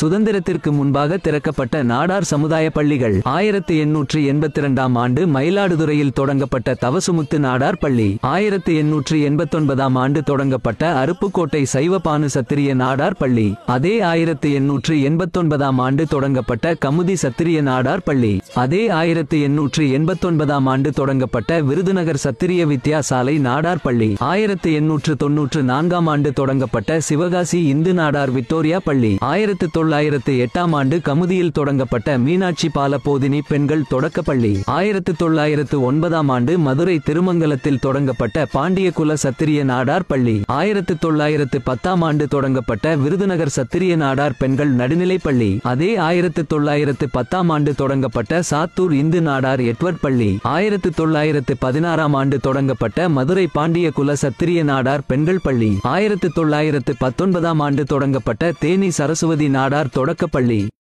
சுதந்திரத்திற்கு முன்பாக திறக்கப்பட்ட நாடார் சமுதாய பள்ளிகள். 1882ஆம் ஆண்டு மயிலாடுதுறையில் தொடங்கப்பட்ட தவசுமுத்து நாடார் பள்ளி. 1889ஆம் ஆண்டு தொடங்கப்பட்ட அருப்புக்கோட்டை சைவபானு சத்திரிய நாடார் பள்ளி. அதே 1889ஆம் ஆண்டு தொடங்கப்பட்ட கமுதி சத்திரிய நாடார் பள்ளி. அதே 1889ஆம் ஆண்டு தொடங்கப்பட்ட விருதுநகர் சத்திரிய வித்யாசாலை நாடார் பள்ளி. 1894ஆம் ஆண்டு தொடங்கப்பட்ட சிவகாசி இந்து நாடார் விக்டோரியா பள்ளி. 1908ஆம் ஆண்டு கமுதியில் தொடங்கப்பட்ட மீனாட்சி பால போதினி பெண்கள் தொடக்கப்பள்ளி. 1909ஆம் ஆண்டு மதுரை திருமங்கலத்தில் தொடங்கப்பட்ட பாண்டியகுல சத்திரிய நாடார் பள்ளி. 1910ஆம் ஆண்டு தொடங்கப்பட்ட விருதுநகர் சத்திரிய நாடார் பெண்கள் நடுநிலைப்பள்ளி. அதே 1910ஆம் ஆண்டு தொடங்கப்பட்ட சாத்தூர் இந்து நாடார் எட்வர்ட் பள்ளி. 1916ஆம் ஆண்டு தொடங்கப்பட்ட மதுரை பாண்டியகுல சத்திரிய நாடார் பெண்கள் பள்ளி. 1919ஆம் ஆண்டு தொடங்கப்பட்ட தேனி சரஸ்வதி நாடார் தொடக்கப்பள்ளி.